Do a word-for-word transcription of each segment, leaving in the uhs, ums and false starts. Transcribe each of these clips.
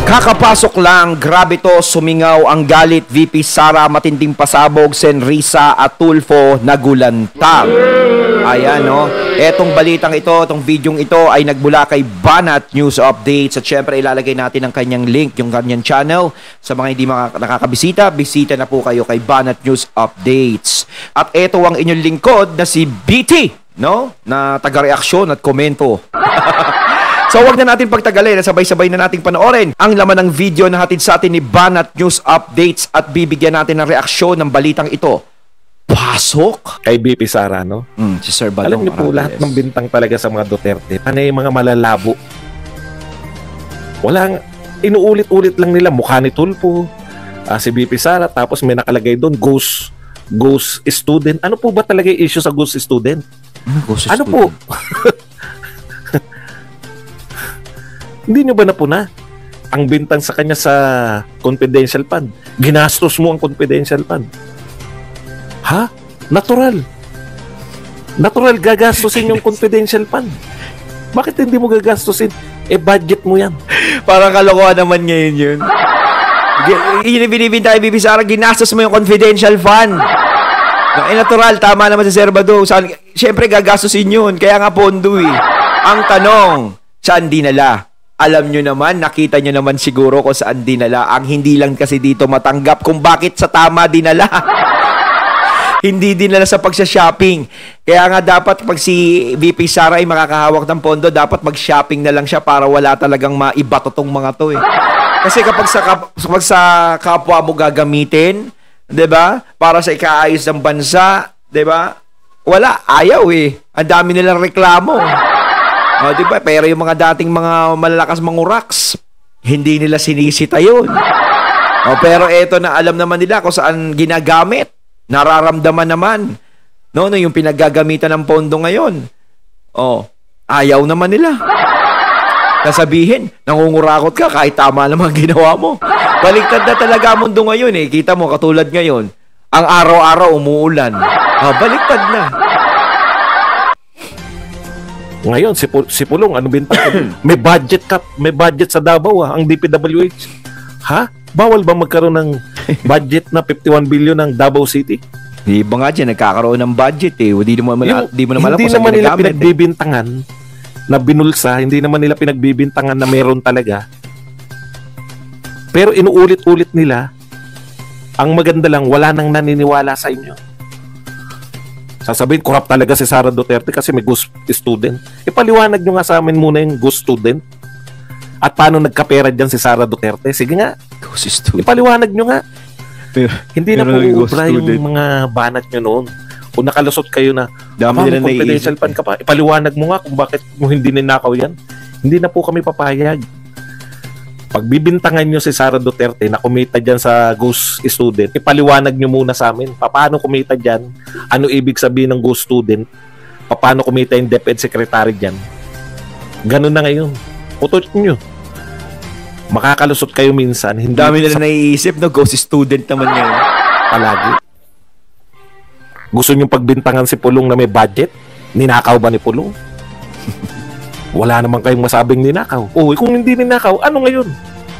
Kakapasok lang, grabe to, sumingaw ang galit. V P Sara, matinding pasabog. Senrisa at Tulfo, nagulantang. Ayan, no? Etong balitang ito, etong videong ito ay nagbula kay Banat News Updates. At syempre, ilalagay natin ang kanyang link, yung kanyang channel. Sa mga hindi mga nakakabisita, bisita na po kayo kay Banat News Updates. At ito ang inyong lingkod na si B T, no? Na taga-reaksyon at komento. So, wag na natin pagtagalin, sabay-sabay na nating panoorin ang laman ng video na hatid sa atin ni Banat News Updates at bibigyan natin ng reaksyon ng balitang ito. Pasok? Kay B P Sara, no? Mm, si Sir Balong. Alam niyo po, lahat ng bintang talaga sa mga Duterte, panay mga malalabo. Walang, inuulit-ulit lang nila, mukha ni Tulfo, uh, si B P Sara, tapos may nakalagay doon, ghost, ghost student. Ano po ba talaga yung issue sa ghost student? Mm, ghost ano student. po? Hindi nyo ba napuna? Ang bintang sa kanya sa confidential fund. Ginastos mo ang confidential fund. Ha? Natural. Natural gagastusin yung confidential fund. Bakit hindi mo gagastusin? Eh, budget mo yan. Parang kalokohan naman ngayon yun. Yun binibinta kay B P Sara, ginastos mo yung confidential fund. Eh, natural, tama naman si Sir Bado. Siyempre, gagastusin yun. Kaya nga pondo eh. Ang tanong, saan dinala? Alam nyo naman, nakita nyo naman siguro kung saan dinala. Ang hindi lang kasi dito matanggap kung bakit sa tama dinala. Hindi dinala sa pagsha-shopping. Kaya nga dapat pag si V P Sara ay makakahawak ng pondo, dapat mag-shopping na lang siya para wala talagang maibato tong mga to eh. Kasi kapag sa, kapag sa kapwa mo gagamitin, 'di ba? Para sa ikaayos ng bansa, 'di ba? Wala, ayaw eh. Ang dami nilang reklamo. Oh, 'di ba? Pero yung mga dating mga malalakas manguraks, hindi nila sinisita 'yun. Oh, pero eto na alam naman nila kung saan ginagamit. Nararamdaman naman. No, no yung pinaggagamitan ng pondo ngayon. Oh, ayaw naman nila. Sasabihin, nangungurakot ka kahit tama naman ginawa mo. Baliktad na talaga ang mundo ngayon eh. Kita mo katulad ngayon, ang araw-araw umuulan. Oh, baliktad na. Ngayon, si, Pul si Pulong, ano bintang? May budget cap, may budget sa Davao ah, ang D P W H. Ha? Bawal ba magkaroon ng budget na fifty-one billion ng Davao City? Di ba nga dyan, nagkakaroon ng budget eh. Di mo naman, di mo naman alam kung saan naman nila pinagbibintangan eh. Na binulsa, hindi naman nila pinagbibintangan na meron talaga. Pero inuulit-ulit nila, ang maganda lang, wala nang naniniwala sa inyo. Sasabihin, corrupt talaga si Sara Duterte kasi may ghost student. Ipaliwanag nyo nga sa amin muna yung ghost student. At paano nagkapera dyan si Sara Duterte? Sige nga. Ghost student. Ipaliwanag nyo nga. Pero, hindi na po ubra yung mga banat nyo noon. Kung nakalusot kayo na, dami nila confidential fund ka pa, ipaliwanag mo nga kung bakit mo hindi ninakaw yan. Hindi na po kami papayag. Pagbibintangan nyo si Sara Duterte na kumita dyan sa ghost student, ipaliwanag nyo muna sa amin. Paano kumita dyan? Ano ibig sabihin ng ghost student? Paano kumita yung DepEd secretary dyan? Ganun na ngayon. Utot nyo. Makakalusot kayo minsan. Hindi dami nila sa... naiisip, no? Ghost student naman ngayon. Palagi. Gusto nyo pagbintangan si Pulong na may budget? Ninakaw ba ni Pulong? Wala naman kayong masabing ninakaw. O, kung hindi ninakaw, ano ngayon?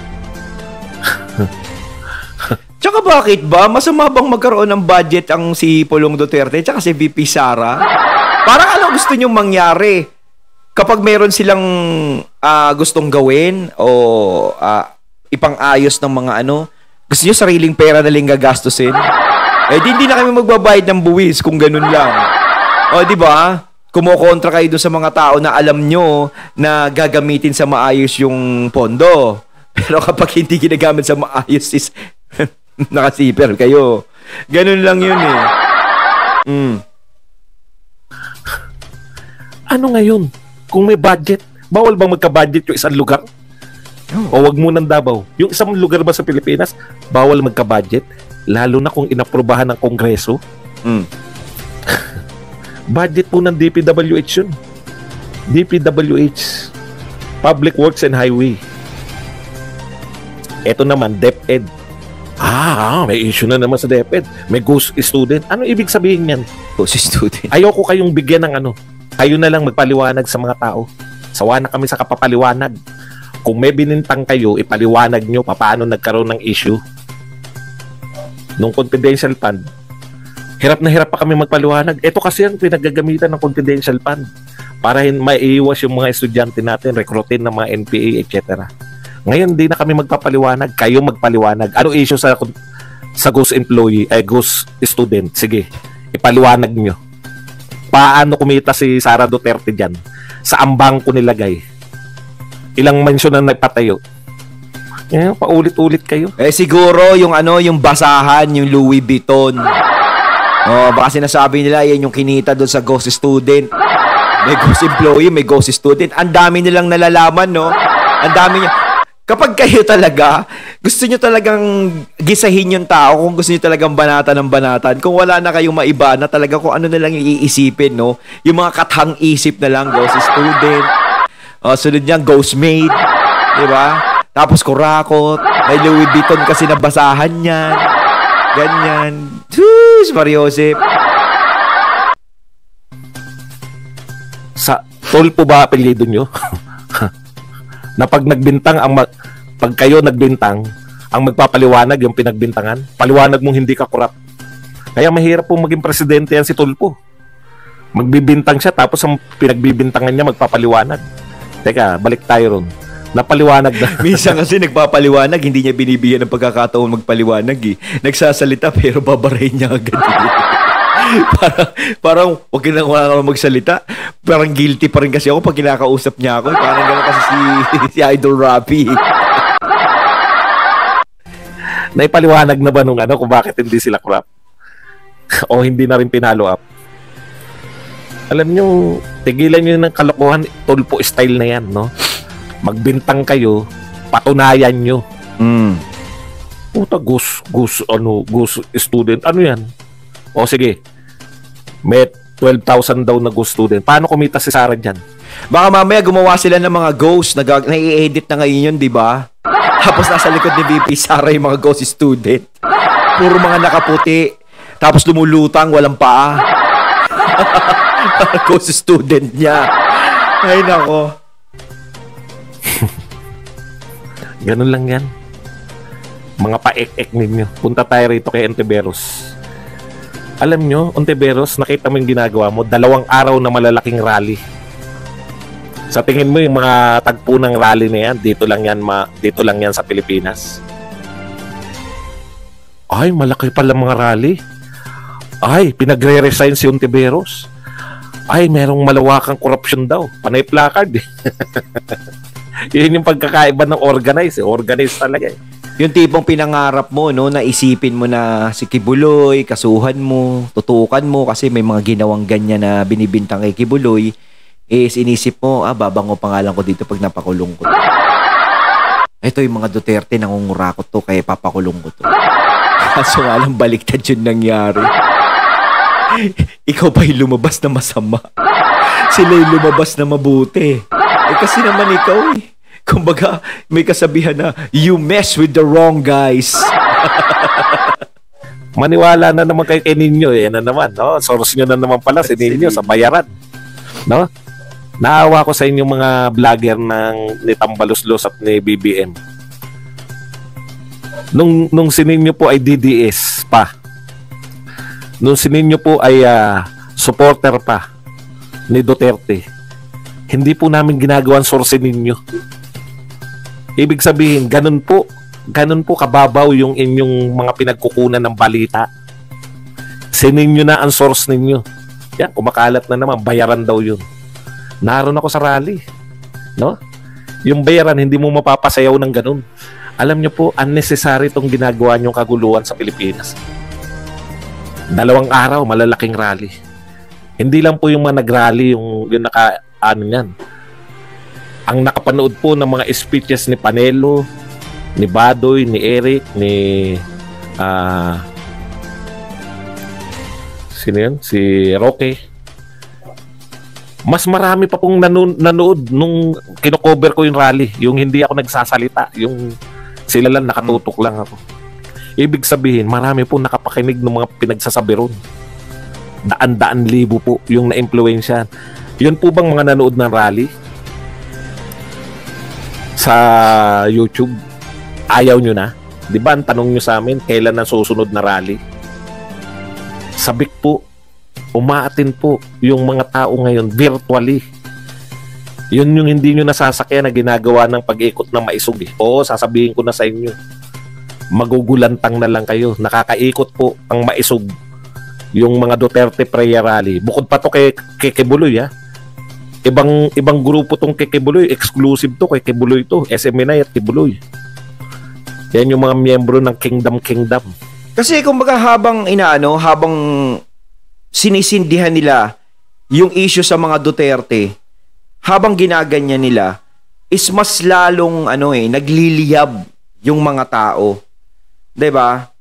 Tsaka bakit ba? Masama bang magkaroon ng budget ang si Pulong Duterte tsaka si V P Sara? Parang ano gusto nyong mangyari? Kapag meron silang uh, gustong gawin o uh, ipang-ayos ng mga ano, gusto nyo sariling pera na lang gagastusin? Eh, di, hindi na kami magbabayad ng buwis kung ganun lang. O, di ba? Kumokontra kayo doon sa mga tao na alam nyo na gagamitin sa maayos yung pondo. Pero kapag hindi ginagamit sa maayos is nakasiper kayo. Ganun lang yun eh. Mm. Ano ngayon? Kung may budget, bawal bang magka-budget yung isang lugar? Oh. O wag mo ng Davao. Yung isang lugar ba sa Pilipinas, bawal magka-budget? Lalo na kung inaprubahan ng Kongreso. Mm. Budget po ng D P W H yun. D P W H, Public Works and Highway. Ito naman, DepEd. Ah, may issue na naman sa DepEd. May ghost student. Ano ibig sabihin yan? Ghost student. Ayoko kayong bigyan ng ano. Kayo na lang magpaliwanag sa mga tao. Sawa na kami sa kapapaliwanag. Kung may binintang kayo, ipaliwanag nyo paano nagkaroon ng issue. Nung confidential fund, hirap na hirap pa kami magpaliwanag. Ito kasi ang pinagagamitan ng confidential fund para maiiwas yung mga estudyante natin, rekrutin ng mga N P A, et cetera. Ngayon, di na kami magpapaliwanag. Kayo magpaliwanag. Ano issue sa sa ghost employee, eh, ghost student? Sige, ipaliwanag nyo. Paano kumita si Sara Duterte dyan? Saan bangko nilagay? Ilang mansyon ang nagpatayo? Eh, paulit-ulit kayo. Eh siguro yung ano, yung basahan, yung Louis Vuitton. Oh, baka sinasabi nila yan yung kinita doon sa ghost student. May ghost employee, may ghost student. Ang dami nilang nalalaman, no? Ang dami niya. Kapag kayo talaga, gusto nyo talagang gisahin yung tao, kung gusto nyo talagang banatan ng banatan, kung wala na kayong maiba na talaga kung ano na lang iisipin, no? Yung mga kathang isip na lang, ghost student. Oh, sunod niyan, ghost maid. Diba? Tapos kurakot. May Louis Vuitton kasi nabasahan yan. Ganyan. Sus, Mariosep. Sa Tulpo ba apelyido nyo? Na pag nagbintang, ang ma- pag kayo nagbintang, ang magpapaliwanag yung pinagbintangan, paliwanag mong hindi ka korap. Kaya mahirap pong maging presidente yan si Tulpo. Magbibintang siya, tapos ang pinagbibintangan niya magpapaliwanag. Teka, balik tayo ron. Napaliwanag na. Minsan kasi nagpapaliwanag, hindi niya binibigyan ng pagkakataon magpaliwanag eh. Nagsasalita pero babarahin niya agad. parang, parang wag na wala naman magsalita. Parang guilty pa rin kasi ako pag kinakausap niya ako. Parang gano'n kasi si, si Idol Rapi. Naipaliwanag na ba nung ano kung bakit hindi sila crap? O hindi na rin pinalo up? Alam nyo, tigilan nyo ng kalokohan, Tulpo style na yan, no? Magbintang kayo, patunayan nyo. Mm. Puta, goose, goose, ano, goose student. Ano yan? O sige, may twelve thousand daw na goose student. Paano kumita si Sara dyan? Baka mamaya gumawa sila ng mga ghost, nag- nai-edit na ngayon yun, di ba? Tapos nasa likod ni V P Sara yung mga ghost student. Puro mga nakaputi. Tapos lumulutang, walang paa. Ghost student niya. Ay, nako. Ganun lang yan. Mga paek-ek ninyo. Punta tayo rito kay Ontiveros. Alam nyo, Ontiveros, nakita mo yung ginagawa mo, dalawang araw na malalaking rally. Sa tingin mo yung mga tagpo ng rally na yan, dito lang yan, ma, dito lang yan sa Pilipinas. Ay, malaki pala mga rally. Ay, pinagre-resign si Ontiveros. Ay, merong malawakang korupsyon daw. Panay placard eh. Yun yung pagkakaiba ng organize eh. Organize talaga eh. Yung tipong pinangarap mo, no, na isipin mo na si Kibuloy, kasuhan mo, tutukan mo kasi may mga ginawang ganyan na binibintang kay Kibuloy, is inisip mo, ah, babango pangalan ko dito pag napakulong ko. Ito yung mga Duterte, nangungurakot to, kaya papakulong ko to. Kaso nga lang, baliktad yun nangyari. Ikaw pa yung lumabas na masama. Sila yung lumabas na mabuti. Eh kasi naman ikaw eh. Kumbaga, may kasabihan na, you mess with the wrong guys. Maniwala na naman kay Ninyo eh. Yan na naman, no? Source nyo na naman pala si Ninyo sa bayaran. No? Naawa ko sa inyong mga vlogger ng ni Tambaluslos at ni B B M. Nung, nung si Ninyo po ay D D S pa. Nung si Ninyo po ay uh, supporter pa ni Duterte, hindi po namin ginagawan source ninyo. Ibig sabihin, ganun po, ganun po kababaw yung inyong mga pinagkukunan ng balita. Sininyo na ang source ninyo. Yan, kumakalat na naman, bayaran daw yun. Naroon ako sa rally. No? Yung bayaran, hindi mo mapapasayaw ng ganun. Alam nyo po, unnecessary itong ginagawa nyong kaguluhan sa Pilipinas. Dalawang araw, malalaking rally. Hindi lang po yung mga nag-rally, yung, yung naka, ano yan. Ang nakapanood po ng mga speeches ni Panelo, ni Badoy, ni Eric, ni uh, sino yun? Si Roque. Mas marami pa pong nanu- nanood nung kinocover ko yung rally, yung hindi ako nagsasalita, yung sila lang nakatutok lang ako. Ibig sabihin, marami po nakapakinig ng mga pinagsasabi ron. Daan-daan libo po yung na-influensyan. Yun po bang mga nanood ng rally? sa YouTube. Ayaw nyo na. Di ba ang tanong nyo sa amin, kailan ang susunod na rally? Sabik po, umaatin po yung mga tao ngayon virtually. Yun yung hindi nyo nasasakyan na ginagawa ng pag-ikot ng maisog. Eh. Oo, sasabihin ko na sa inyo. Magugulantang na lang kayo. Nakakaikot po ang maisog yung mga Duterte prayer rally. Bukod pa to kay, kay Kibuloy, ha? Ibang, ibang grupo tong kay Kibuloy. Exclusive to kay Kibuloy to. S M N I at Kibuloy. Yan yung mga miyembro ng Kingdom Kingdom. Kasi kumbaga habang inaano, habang sinisindihan nila yung issue sa mga Duterte, habang ginaganyan nila, is mas lalong ano eh, nagliliyab yung mga tao. 'Di ba?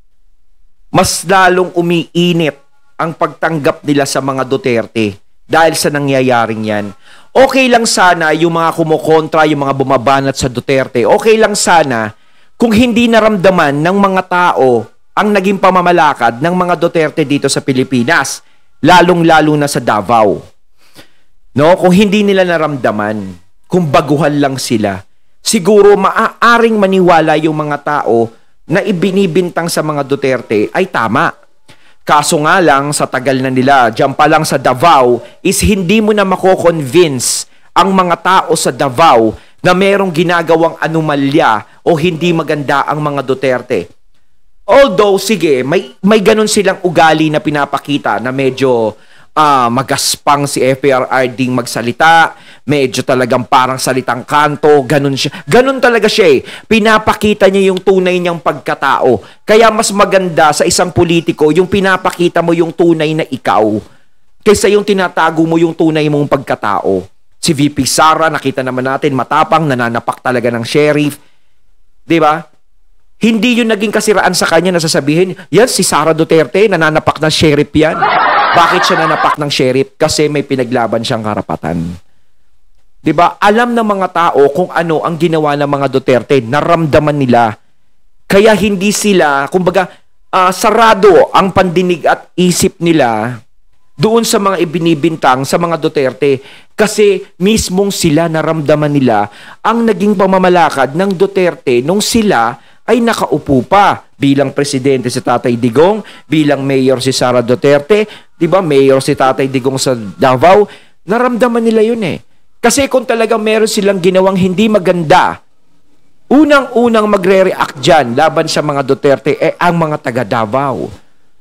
Mas lalong umiinit ang pagtanggap nila sa mga Duterte dahil sa nangyayaring yan. Okay lang sana yung mga kumukontra, yung mga bumabanat sa Duterte. Okay lang sana kung hindi naramdaman ng mga tao ang naging pamamalakad ng mga Duterte dito sa Pilipinas, lalong-lalo na sa Davao. No, kung hindi nila naramdaman, kung baguhan lang sila, siguro maaaring maniwala yung mga tao na ibinibintang sa mga Duterte ay tama. Kaso nga lang, sa tagal na nila, dyan pa lang sa Davao, is hindi mo na mako-convince ang mga tao sa Davao na merong ginagawang anomalya o hindi maganda ang mga Duterte. Although, sige, may, may ganun silang ugali na pinapakita na medyo uh, magaspang si F B R R D magsalita, medyo talagang parang salitang kanto, ganun siya. Ganun talaga siya eh. Pinapakita niya yung tunay niyang pagkatao. Kaya mas maganda sa isang politiko yung pinapakita mo yung tunay na ikaw kaysa yung tinatago mo yung tunay mong pagkatao. Si V P Sara, nakita naman natin, matapang, nananapak talaga ng sheriff. Diba? Hindi yun naging kasiraan sa kanya na sasabihin, yan, si Sara Duterte, nananapak ng sheriff yan. Bakit siya nanapak ng sheriff? Kasi may pinaglaban siyang karapatan. Diba? Alam ng mga tao kung ano ang ginawa ng mga Duterte, naramdaman nila. Kaya hindi sila, kumbaga, uh, sarado ang pandinig at isip nila doon sa mga ibinibintang sa mga Duterte. Kasi mismong sila naramdaman nila ang naging pamamalakad ng Duterte nung sila ay nakaupo pa bilang presidente si Tatay Digong, bilang mayor si Sara Duterte, di ba, mayor si Tatay Digong sa Davao, naramdaman nila yun eh. Kasi kung talagang meron silang ginawang hindi maganda, unang-unang magre-react dyan laban sa mga Duterte eh ang mga taga Davao.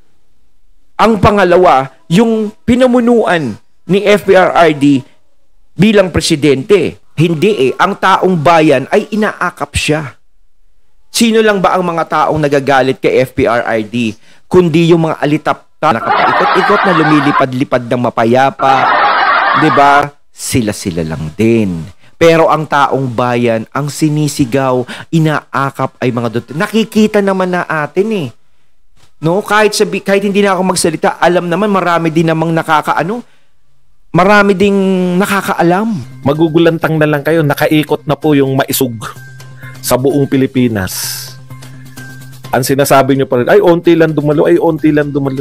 Ang pangalawa, yung pinamunuan ni F B R R D bilang presidente. Hindi eh, ang taong bayan ay inaakap siya. Sino lang ba ang mga taong nagagalit kay F B R R D? Kundi yung mga alitapta na nakapaikot-ikot na lumilipad-lipad ng mapayapa. Diba? Sila-sila lang din. Pero ang taong bayan, ang sinisigaw, inaakap ay mga Duterte. Nakikita naman na atin eh. No? Kahit, sabi, kahit hindi na ako magsalita, alam naman marami din namang nakakaano. Marami ding nakakaalam. Magugulantang na lang kayo, nakaikot na po yung maisog sa buong Pilipinas. Ang sinasabi nyo pa rin, ay, onti lang dumalo, ay, onti lang dumalo.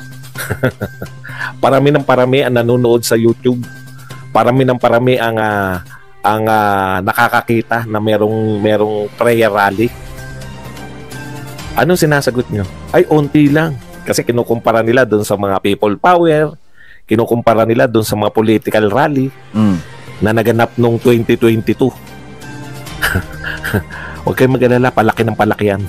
Parami ng parami ang nanonood sa YouTube. Parami ng parami ang uh, ang uh, nakakakita na merong merong prayer rally. Anong sinasagot nyo? Ay, onti lang. Kasi kinukumpara nila doon sa mga people power, kinukumpara nila doon sa mga political rally mm. na naganap noong twenty twenty-two. Huwag kayong mag-alala, palaki ng palaki yan.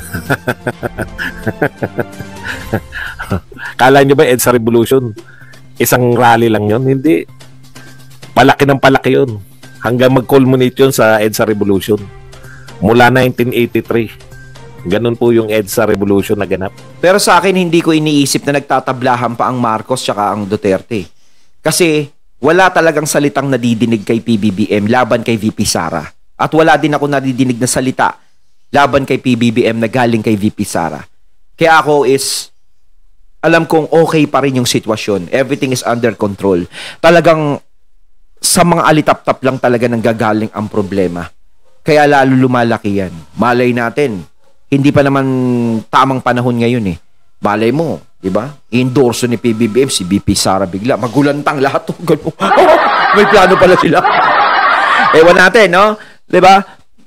Kala nyo ba EDSA Revolution isang rally lang yon? Hindi. Palaki ng palaki yun. Hanggang mag-culminate yun sa EDSA Revolution. Mula nineteen eighty-three. Ganun po yung EDSA Revolution na ganap. Pero sa akin, hindi ko iniisip na nagtatablahan pa ang Marcos tsaka ang Duterte. Kasi wala talagang salitang nadidinig kay P B B M laban kay V P Sara. At wala din ako nadidinig na salita laban kay P B B M na galing kay V P Sara. Kaya ako is, alam kong okay pa rin yung sitwasyon. Everything is under control. Talagang sa mga alitap-tap lang talaga nang gagaling ang problema. Kaya lalo lumalaki yan. Malay natin, hindi pa naman tamang panahon ngayon eh. Malay mo, di ba? I-endorso ni P B B M si V P Sara bigla. Magulantang lahat. May plano pala sila. Ewan natin, no? Di ba?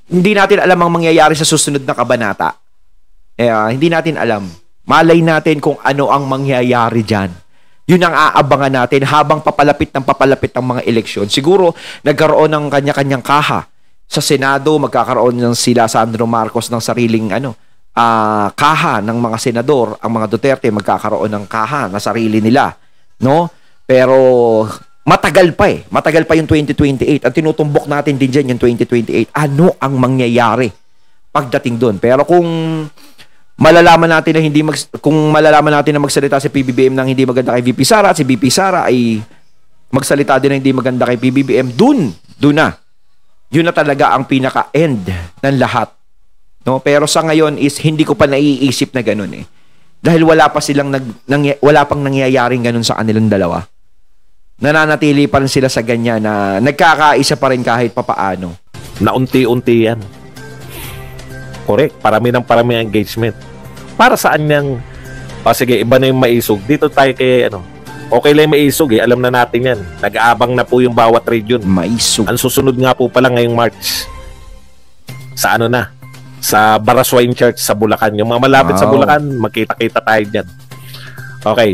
hindi natin alam ang mangyayari sa susunod na kabanata. Eh, uh, hindi natin alam. Malay natin kung ano ang mangyayari dyan. Yun ang aabangan natin habang papalapit ng papalapit ang mga eleksyon. Siguro, nagkaroon ng kanya-kanyang kaha. Sa Senado, magkakaroon ng sila Sandro Marcos ng sariling ano, uh, kaha ng mga senador. Ang mga Duterte magkakaroon ng kaha na sarili nila. No? Pero matagal pa eh. Matagal pa yung twenty twenty-eight. Ang tinutumbok natin din dyan yung twenty twenty-eight. Ano ang mangyayari pagdating doon? Pero kung malalaman natin na hindi mag, kung malalaman natin na magsalita si P B B M nang hindi maganda kay V P Sara at si V P Sara ay magsalita din na hindi maganda kay P B B M, dun, dun na. Yun na talaga ang pinaka-end ng lahat. No? Pero sa ngayon is hindi ko pa naiisip na ganun eh. Dahil wala pa silang nag, nang, wala pang nangyayaring ganun sa kanilang dalawa. Nananatili pa rin sila sa ganyan na nagkakaisa pa rin kahit papaano. Na unti-unti yan. Correct. Parami ng parami ang engagement. Para saan niyang, o oh, sige, iba na yung maisog. Dito tayo kay, ano, okay lang yung maisog eh. Alam na natin yan. Nag-aabang na po yung bawat region. Maisog. Ang susunod nga po pala ngayong March. Sa ano na? Sa Baraswain Church sa Bulacan. Yung mga malapit wow. sa Bulacan, magkita-kita tayo dyan. Okay.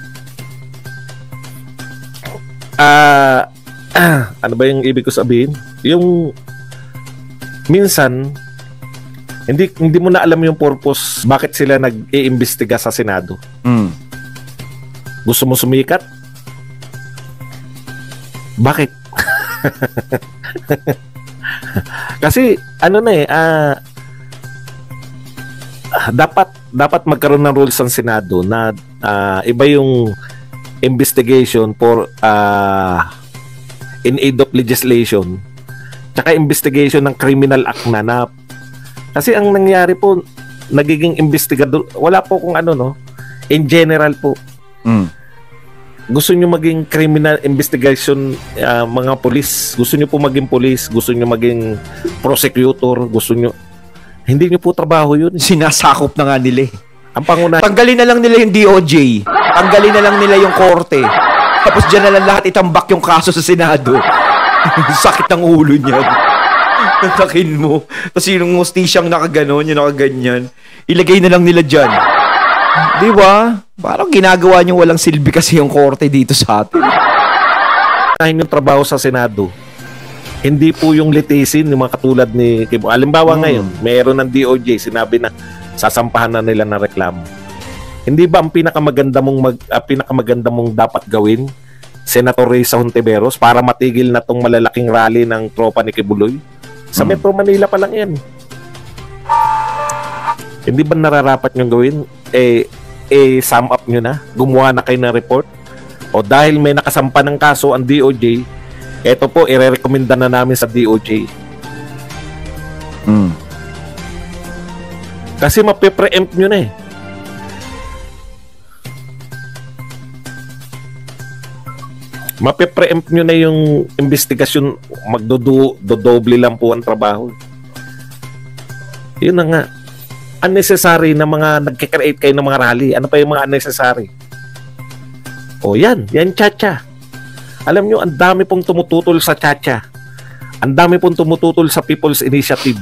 Ah, uh, uh, ano ba yung ibig ko sabihin? Yung minsan, Hindi hindi mo na alam yung purpose bakit sila nag-iimbestiga sa Senado. Mm. Gusto mo sumikat? Bakit? Kasi ano na eh, uh, dapat dapat magkaroon ng rules ng Senado na uh, iba yung investigation for uh, in aid of legislation, tsaka investigation ng criminal act na na. Kasi ang nangyari po, nagiging investigador, wala po kung ano, no? In general po. Mm. Gusto nyo maging criminal investigation, uh, mga polis. Gusto nyo po maging polis. Gusto nyo maging prosecutor. Gusto nyo. Hindi nyo po trabaho yun. Sinasakop na nga nila eh. Ang panguna. Tanggalin na lang nila yung D O J. Tanggalin na lang nila yung korte. Tapos dyan na lang lahat itambak yung kaso sa Senado. Sakit ng ulo niyan. Takin mo. Tapos yung mustisyang nakaganon, yung nakaganyan, ilagay na lang nila dyan. Di ba? Parang ginagawa nyo walang silbi kasi yung korte dito sa atin. Yung trabaho sa Senado, hindi po yung litisin, yung mga katulad ni Kibo. Alimbawa hmm. ngayon, mayroon ng D O J, sinabi na sasampahan na nila ng reklamo. Hindi ba ang pinakamaganda mong, mag, uh, pinakamaganda mong dapat gawin, Senator Risa Hontiveros, para matigil na tong malalaking rally ng tropa ni Kibuloy? Sa hmm. Metro Manila pa lang yan. Hindi ba nararapat nyo gawin? Eh, eh, sum up nyo na? Gumawa na kayo ng report? O dahil may nakasampa ng kaso ang D O J, eto po, ire-recommenda na namin sa D O J. Hmm. Kasi mape-preempt nyo na eh. Mape-preempt nyo na yung investigasyon, magdodoble lang po ang trabaho. Yun na nga. Unnecessary na mga nagkikreate kayo ng mga rally. Ano pa yung mga unnecessary? O yan, yan chacha. Alam nyo, ang dami pong tumututol sa chacha. Ang dami pong tumututol sa People's Initiative.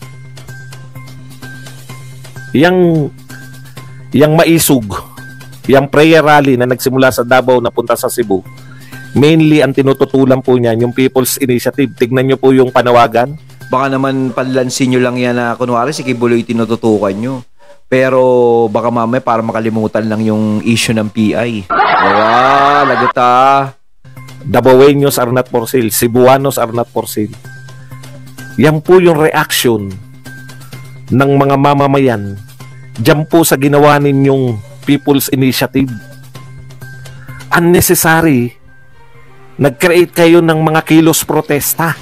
Yang, yang maisug, yang prayer rally na nagsimula sa Davao na punta sa Cebu, mainly ang tinututulan po niyan yung People's Initiative. Tignan nyo po yung panawagan. Baka naman panlansin nyo lang yan na kunwari si Kibuloy tinututukan nyo. Pero baka mamaya para makalimutan lang yung issue ng P I. Wow, lagot ah. Davaoenos are not for sale. Cebuanos are not for sale. Yan po yung reaction ng mga mamamayan diyan po sa ginawa ninyong People's Initiative. Unnecessary. Nag-create kayo ng mga kilos protesta.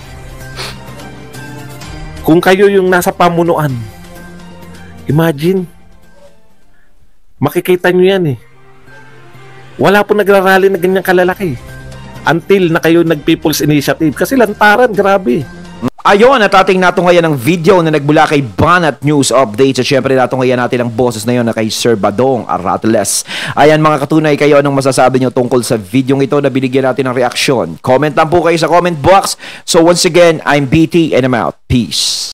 Kung kayo yung nasa pamunuan, imagine, makikita nyo yan eh. Wala po nagrarally na ganyang kalalaki. Until na kayo nag-People's Initiative. Kasi lantaran, grabe. Ayun, at ating natunghayan ng video na nagbula kay Banat News Updates. At syempre natunghayan natin ang boses na yun na kay Sir Badong Arateles. Ayan mga katunay, kayo anong masasabi nyo tungkol sa video ito na binigyan natin ng reaksyon? Comment lang po kayo sa comment box. So once again, I'm B T and I'm out. Peace.